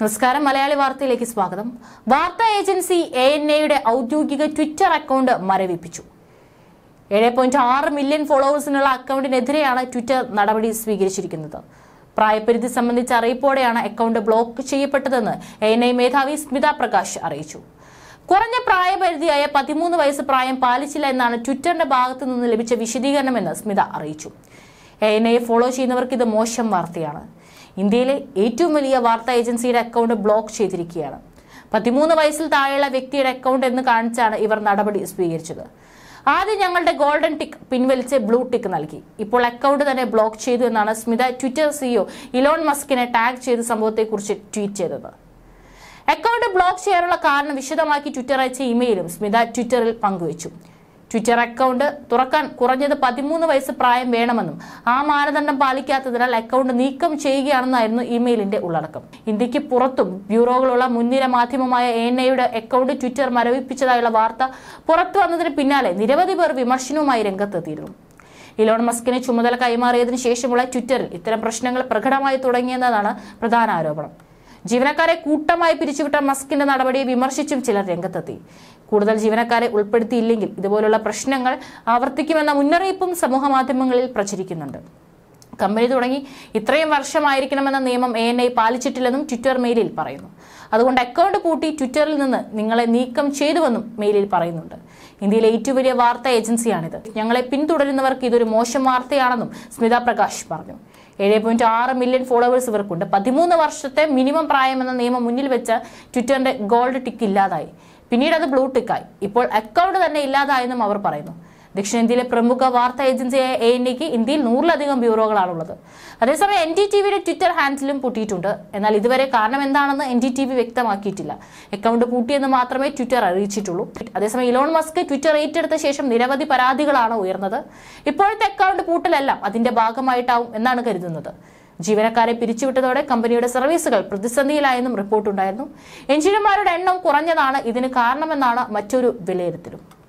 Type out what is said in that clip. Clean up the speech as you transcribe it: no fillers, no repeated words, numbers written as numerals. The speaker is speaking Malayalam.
നമസ്കാരം മലയാളി വാർത്തയിലേക്ക് സ്വാഗതം. വാർത്താ ഏജൻസി ANAയുടെ ഔദ്യോഗിക ട്വിറ്റർ അക്കൗണ്ട് മരവിപ്പിച്ചു. 7.6 മില്യൺ ഫോളോവേഴ്സിനുള്ള അക്കൗണ്ടിനെതിരെയാണ് ട്വിറ്റർ നടപടി സ്വീകരിച്ചിരിക്കുന്നത്. പ്രായപരിധി സംബന്ധിച്ച അറിയിപ്പോടെയാണ് അക്കൗണ്ട് ബ്ലോക്ക് ചെയ്യപ്പെട്ടതെന്ന് ANA മേധാവി സ്മിത പ്രകാശ് അറിയിച്ചു. കുറഞ്ഞ പ്രായപരിധിയായ 13 വയസ്സ് പ്രായം പാലിച്ചില്ല എന്നാണ് ട്വിറ്ററിന്റെ ഭാഗത്തു നിന്ന് ലഭിച്ച വിശദീകരണമെന്ന് സ്മിത അറിയിച്ചു. ANAയെ ഫോളോ ചെയ്യുന്നവർക്ക് ഇത് മോശം വാർത്തയാണ്. ഇന്ത്യയിലെ ഏറ്റവും വലിയ വാർത്താ ഏജൻസിയുടെ അക്കൗണ്ട് ബ്ലോക്ക് ചെയ്തിരിക്കുകയാണ്. 13 വയസ്സിൽ താഴെയുള്ള വ്യക്തിയുടെ അക്കൗണ്ട് എന്ന് കാണിച്ചാണ് ഇവർ നടപടി സ്വീകരിച്ചത്. ആദ്യം ഞങ്ങളുടെ ഗോൾഡൻ ടിക്ക് പിൻവലിച്ച് ബ്ലൂ ടിക്ക് നൽകി. ഇപ്പോൾ അക്കൗണ്ട് തന്നെ ബ്ലോക്ക് ചെയ്തു എന്നാണ് സ്മിത ട്വിറ്റർ CEO ഇലോൺ മസ്കിനെ ടാഗ് ചെയ്ത സംഭവത്തെക്കുറിച്ച് ട്വീറ്റ് ചെയ്തത്. അക്കൗണ്ട് ബ്ലോക്ക് ചെയ്യാനുള്ള കാരണം വിശദമാക്കി ട്വിറ്റർ അയച്ച ഇമെയിലും സ്മിത ട്വിറ്ററിൽ പങ്കുവച്ചു. ട്വിറ്റർ അക്കൗണ്ട് തുറക്കാൻ കുറഞ്ഞത് 13 വയസ്സ് പ്രായം വേണമെന്നും ആ മാനദണ്ഡം പാലിക്കാത്തതിനാൽ അക്കൗണ്ട് നീക്കം ചെയ്യുകയാണെന്നായിരുന്നു ഇമെയിലിന്റെ ഉള്ളടക്കം. ഇന്ത്യക്ക് പുറത്തും ബ്യൂറോകളുള്ള മുൻനിര മാധ്യമമായ ANAയുടെ അക്കൗണ്ട് ട്വിറ്റർ മരവിപ്പിച്ചതായുള്ള വാർത്ത പുറത്തു വന്നതിന് പിന്നാലെ നിരവധി പേർ വിമർശനവുമായി രംഗത്തെത്തിയിരുന്നു. ഇലോൺ മസ്കിന് ചുമതല കൈമാറിയതിനു ശേഷമുള്ള ട്വിറ്ററിൽ ഇത്തരം പ്രശ്നങ്ങൾ പ്രകടമായി തുടങ്ങിയെന്നതാണ് പ്രധാന ആരോപണം. ജീവനക്കാരെ കൂട്ടമായി പിരിച്ചുവിട്ട മസ്കിന്റെ നടപടിയെ വിമർശിച്ചും ചിലർ രംഗത്തെത്തി. കൂടുതൽ ജീവനക്കാരെ ഉൾപ്പെടുത്തിയില്ലെങ്കിൽ ഇതുപോലുള്ള പ്രശ്നങ്ങൾ ആവർത്തിക്കുമെന്ന മുന്നറിയിപ്പും സമൂഹമാധ്യമങ്ങളിൽ പ്രചരിക്കുന്നുണ്ട്. കമ്പനി തുടങ്ങി ഇത്രയും വർഷമായിരിക്കണമെന്ന നിയമം ANA പാലിച്ചിട്ടില്ലെന്നും ട്വിറ്റർ മെയിലിൽ പറയുന്നു. അതുകൊണ്ട് അക്കൗണ്ട് പൂട്ടി ട്വിറ്ററിൽ നിന്ന് നിങ്ങളെ നീക്കം ചെയ്തുവെന്നും മെയിലിൽ പറയുന്നുണ്ട്. ഇന്ത്യയിലെ ഏറ്റവും വലിയ വാർത്താ ഏജൻസിയാണിത്. ഞങ്ങളെ പിന്തുടരുന്നവർക്ക് ഇതൊരു മോശം വാർത്തയാണെന്നും സ്മിത പ്രകാശ് പറഞ്ഞു. 7.6 മില്യൺ ഫോളോവേഴ്സ് ഇവർക്കുണ്ട്. 13 വർഷത്തെ മിനിമം പ്രായമെന്ന നിയമം മുന്നിൽ വെച്ച ട്വിറ്ററിന്റെ ഗോൾഡ് ടിക്ക് ഇല്ലാതായി. പിന്നീട് അത് ബ്ലൂ ടിക്കായി. ഇപ്പോൾ അക്കൗണ്ട് തന്നെ ഇല്ലാതായെന്നും അവർ പറയുന്നു. ദക്ഷിണേന്ത്യയിലെ പ്രമുഖ വാർത്താ ഏജൻസിയായ ANAക്ക് ഇന്ത്യയിൽ 100-ലധികം ബ്യൂറോകളാണുള്ളത്. അതേസമയം NDTVയുടെ ട്വിറ്റർ ഹാൻഡിലും പൂട്ടിയിട്ടുണ്ട്. എന്നാൽ ഇതുവരെ കാരണം എന്താണെന്ന് NDTV വ്യക്തമാക്കിയിട്ടില്ല. അക്കൗണ്ട് പൂട്ടിയെന്ന് മാത്രമേ ട്വിറ്റർ അറിയിച്ചിട്ടുള്ളൂ. അതേസമയം ഇലോൺ മസ്ക് ട്വിറ്റർ ഏറ്റെടുത്ത ശേഷം നിരവധി പരാതികളാണ് ഉയർന്നത്. ഇപ്പോഴത്തെ അക്കൗണ്ട് പൂട്ടലെല്ലാം അതിന്റെ ഭാഗമായിട്ടാവും എന്നാണ് കരുതുന്നത്. ജീവനക്കാരെ പിരിച്ചുവിട്ടതോടെ കമ്പനിയുടെ സർവീസുകൾ പ്രതിസന്ധിയിലായെന്നും റിപ്പോർട്ടുണ്ടായിരുന്നു. എഞ്ചിനീയർമാരുടെ എണ്ണം കുറഞ്ഞതാണ് ഇതിന് കാരണമെന്നാണ് മറ്റൊരു വിലയിരുത്തലും.